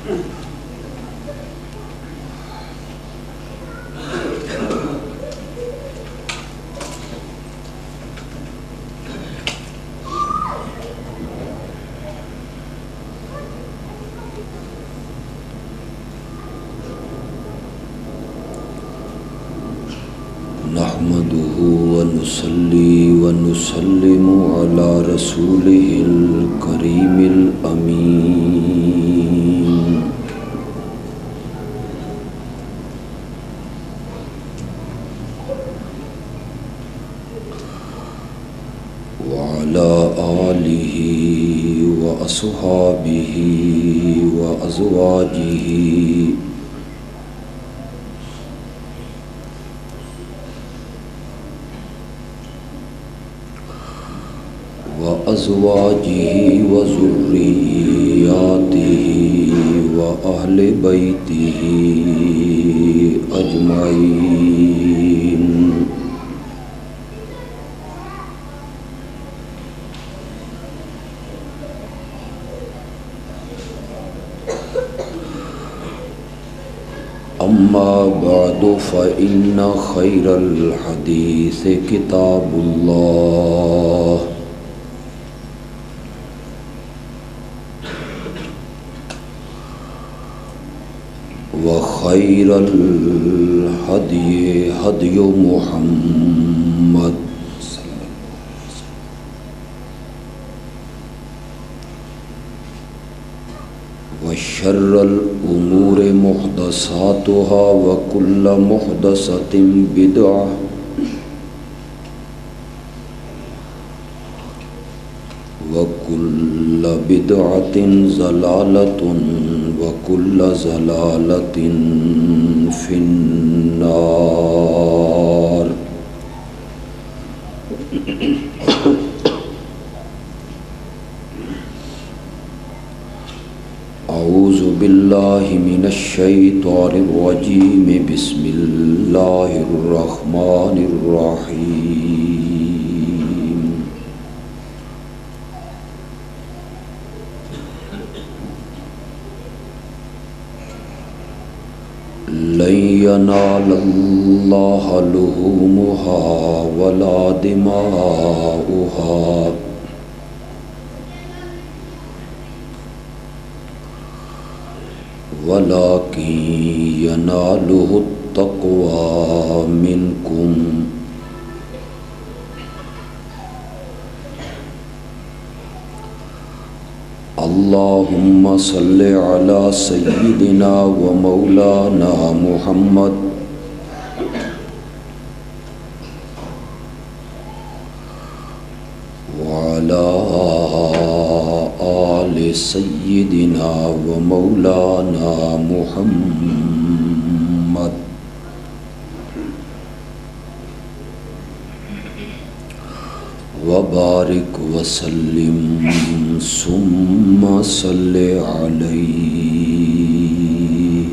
نحمده ونصلي ونسلم على رسوله الكريم الأمين وعلى آله وأصحابه وأزواجه وذرياته وأهل بيته أجمعين. أما بعد فإن خير الحديث كتاب الله وخير الهدي هدي محمد وشر الأمور محدثاتها وكل محدثة بدعة وكل بدعة ضلالة وكل ضلالة في النار. أعوذ بالله من الشيطان الرجيم. بسم الله الرحمن الرحيم. لن ينال الله لحومها ولا دماؤها ولكن يناله التقوى منكم. اللهم صل على سيدنا ومولانا محمد وعلى آل سيدنا ومولانا محمد وبارك وسلم ثم صل عليه.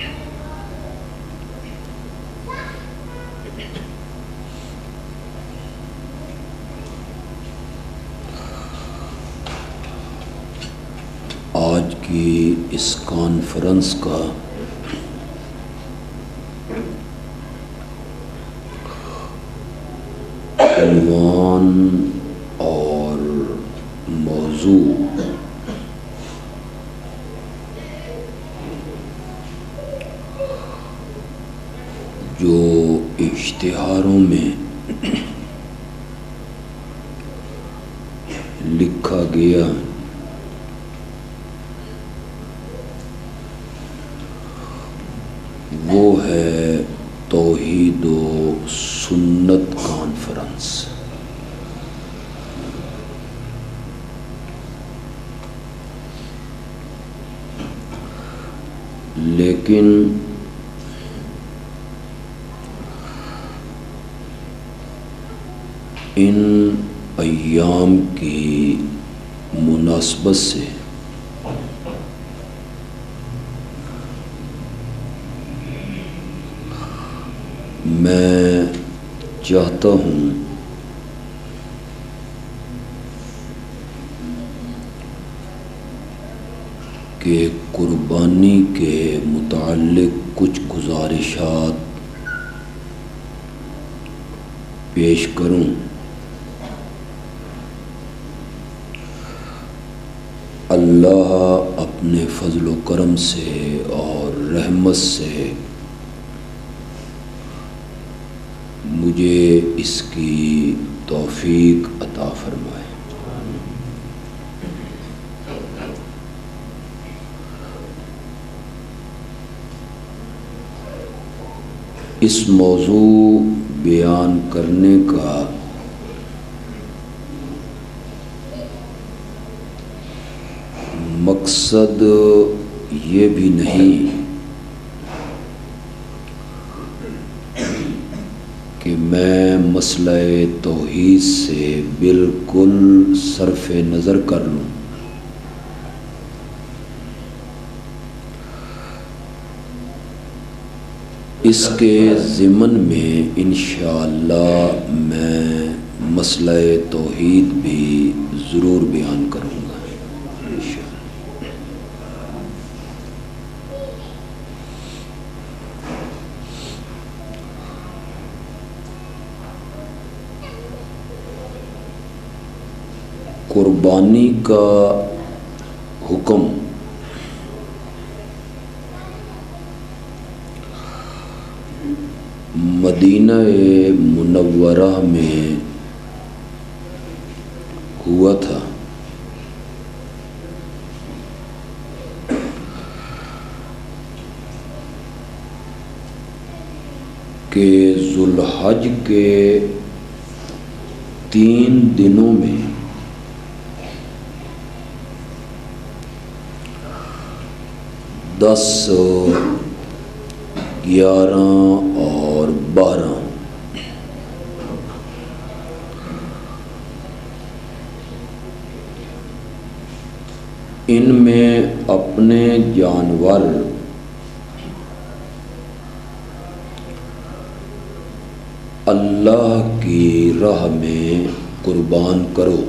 آج کی اس کانفرنس کا عنوان اور موضوع جو اشتہاروں میں لکھا گیا وہ ہے توحید و سنت کانفرنس. لیکن ان ایام کی مناسبت سے میں چاہتا ہوں کہ قربانی کے متعلق کچھ گزارشات پیش کروں۔ اللہ اپنے فضل و کرم سے اور رحمت سے مجھے اس کی توفیق عطا فرمائے۔ اس موضوع بیان کرنے کا مقصد یہ بھی نہیں کہ میں مسئلہ توحید سے بالکل صرف نظر کر لوں، اس کے ضمن میں انشاءاللہ میں مسئلہ توحید بھی ضرور بیان کروں گا۔ قربانی کا حکم مدینہ منورہ میں ہوا تھا کہ ذوالحج کے 3 دنوں میں دس، 11 اور 12 ان میں اپنے جانور اللہ کی راہ میں قربان کرو۔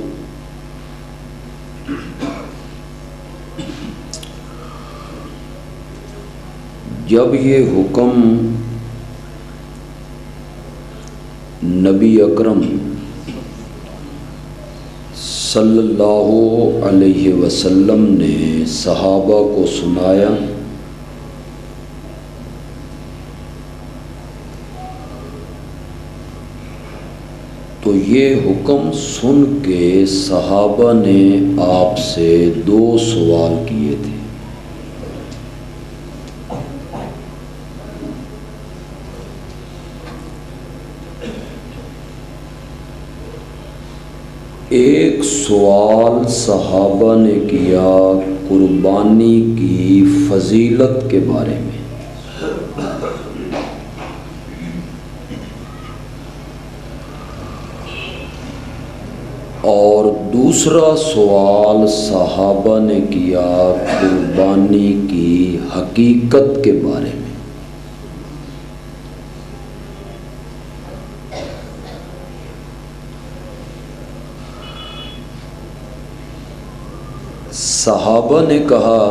جب یہ حکم نبی اکرم صلی اللہ علیہ وسلم نے صحابہ کو سنایا تو یہ حکم سن کے صحابہ نے آپ سے 2 سوال کیے تھے۔ ایک سوال صحابہ نے کیا قربانی کی فضیلت کے بارے میں، اور دوسرا سوال صحابہ نے کیا قربانی کی حقیقت کے بارے میں۔ صحابہ نے کہا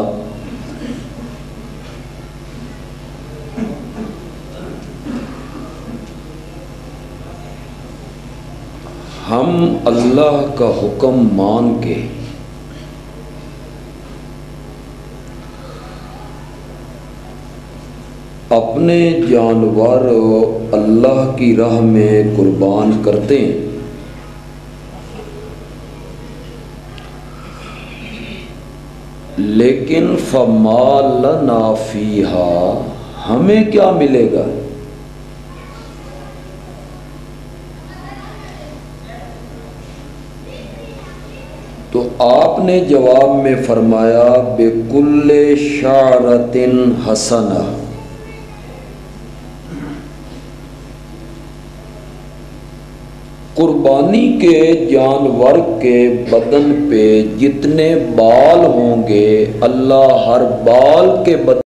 ہم اللہ کا حکم مان کے اپنے جانور اللہ کی راہ میں قربان کرتے ہیں، لیکن فما لنا فیہا ہمیں کیا ملے گا؟ تو آپ نے جواب میں فرمایا بِكُلِّ شَعْرَةٍ حَسَنَةٍ، قربانی کے جانور کے بدن پہ جتنے بال ہوں گے اللہ ہر بال کے بدن